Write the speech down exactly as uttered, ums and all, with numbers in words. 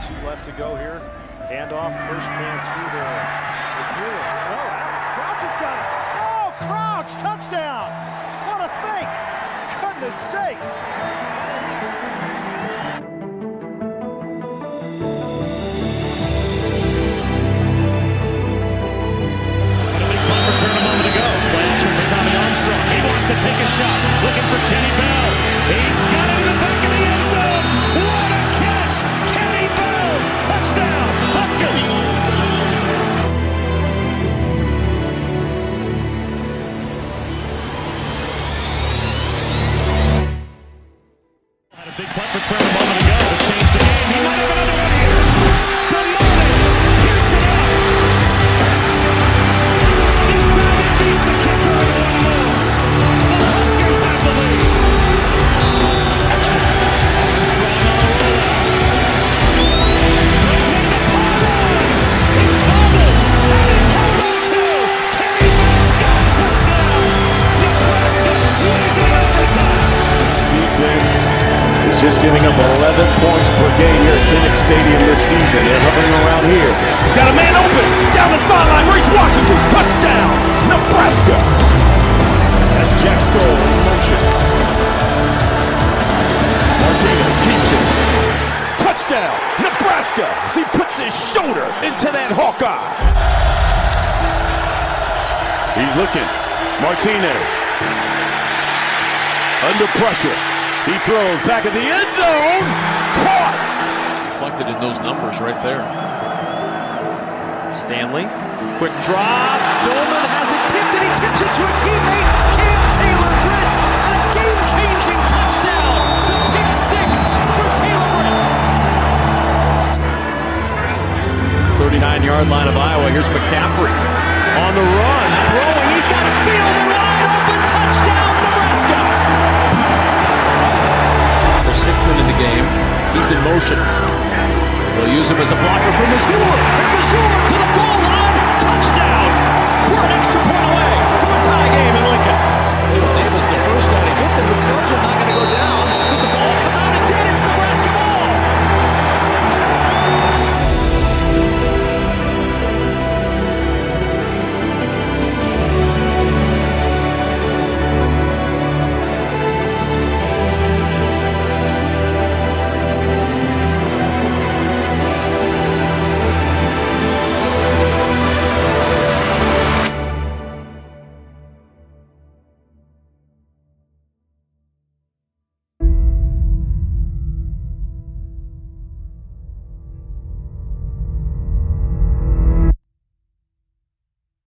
Two left to go here. Handoff, first man through there. It's Wheeler. Oh, Crouch has got it. Oh, Crouch, touchdown! What a fake! Goodness sakes! And a big punt return a moment ago. Play action for Tommy Armstrong. He wants to take a shot. Looking for Kenny Bell. He's got it in the back of the end zone. What a catch! Kenny Bell! Touchdown! Huskers! Had a big punt return a moment ago to change the game. He might have another one here. Demonic! Pierce it up! This time it beats the kicker and one more. The Huskers have the lead. Action. Armstrong on a rollout. Throws one to the pylon. It's bobbled. And it's held on to. Kenny Bell's got a touchdown. Nebraska wins in overtime. Defense is just giving up eleven points per game here at Kinnick Stadium this season. They're hovering around here. He's got a man open. Down the sideline. Reese Washington. Touchdown. Nebraska. That's Jack Stoll in motion. Martinez keeps it. Touchdown. Nebraska. As he puts his shoulder into that Hawkeye. He's looking. Martinez. Under pressure. He throws back at the end zone. Caught. Reflected in those numbers right there. Stanley, quick drop. Dolman has it tipped and he tips it to a teammate. Cam Taylor Britt, and a game-changing touchdown. The pick six for Taylor Britt. thirty-nine yard line of Iowa. Here's McCaffrey on the run, throwing. He's got Spielman wide open. Touchdown, Nebraska. Sickman in the game. He's in motion. They'll use him as a blocker for Missouri. And Missouri to the goal line. Touchdown. We're an extra point away from a tie game in Lincoln. Davis, the first guy to hit them with Sargent not going to